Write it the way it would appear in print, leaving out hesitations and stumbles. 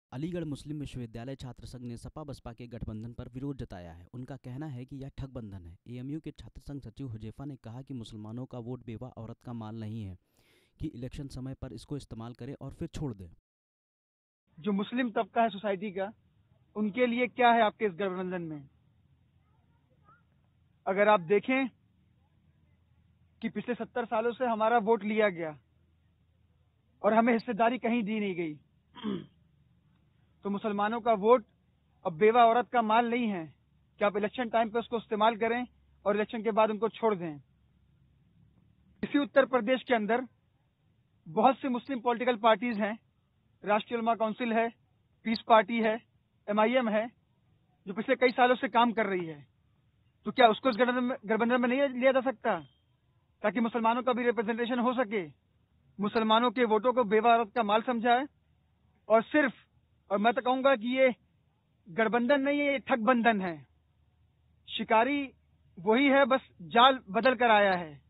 علی گڑھ مسلم विश्वविद्यालय छात्र संघ ने सपा बसपा के गठबंधन पर विरोध जताया है। उनका कहना है कि यह ठगबंधन है। एएमयू के छात्र संघ सचिव हुजैफा ने कहा कि मुसलमानों का वोट बेवा औरत का माल नहीं है कि इलेक्शन समय पर इसको इस्तेमाल करें और फिर छोड़ दें। जो मुस्लिम तबका है सोसाइटी का, उनके लिए क्या है आपके इस गठबंधन में? अगर आप देखें कि पिछले 70 सालों से हमारा वोट लिया गया और हमें हिस्सेदारी कहीं दी नहीं गई, तो मुसलमानों का वोट अब बेवा औरत का माल नहीं है कि आप इलेक्शन टाइम पे उसको इस्तेमाल करें और इलेक्शन के बाद उनको छोड़ दें। इसी उत्तर प्रदेश के अंदर बहुत सी मुस्लिम पॉलिटिकल पार्टीज हैं, राष्ट्रीय उलमा काउंसिल है, पीस पार्टी है, एमआईएम है, जो पिछले कई सालों से काम कर रही है। तो क्या उसको इस गठबंधन में नहीं लिया जा सकता ताकि मुसलमानों का भी रिप्रेजेंटेशन हो सके, मुसलमानों के वोटों को बेवा औरत का माल समझाए और मैं तो कहूंगा कि ये गठबंधन नहीं है, ये ठगबंधन है। शिकारी वही है, बस जाल बदल कर आया है।